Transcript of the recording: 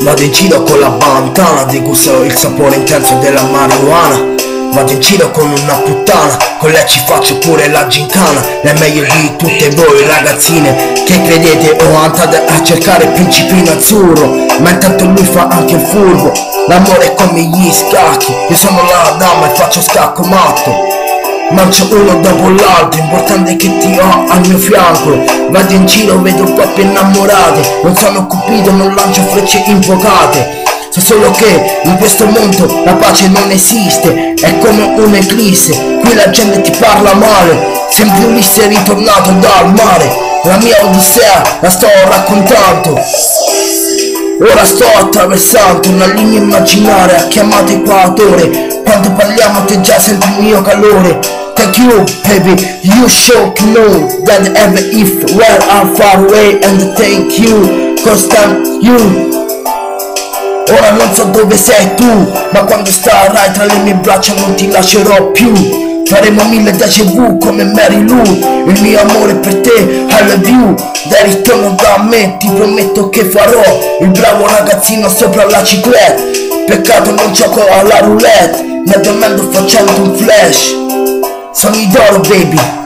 Vado in giro con la bandana, degusto il sapore intenso della marijuana. Vado in giro con una puttana, con lei ci faccio pure la gincana. È meglio di tutte voi ragazzine che credete o andate a cercare il principino azzurro, ma intanto lui fa anche il furbo. L'amore è come gli scacchi, io sono la dama e faccio scacco matto. Mangio uno dopo l'altro, importante è che ti ho al mio fianco. Vado in giro, vedo coppie innamorate, non sono cupido, non lancio frecce invocate. So solo che in questo mondo la pace non esiste, è come un'eclisse, qui la gente ti parla male. Sembri Ulisse ritornato dal mare, la mia odissea la sto raccontando. Ora sto attraversando una linea immaginaria chiamata equatore. Quando parliamo te già senti il mio calore. Thank you baby, you should know that ever if where I'm far away. And thank you, cause thank you. Ora non so dove sei tu, ma quando starai tra le mie braccia non ti lascerò più. Faremo 1000 déjà vu come Mary Lou. Il mio amore per te, I love you. Dai ritorno da me, ti prometto che farò il bravo ragazzino sopra la ciclette. Peccato non gioco alla roulette, mi addormento facendo un flash. Sogni d'oro baby.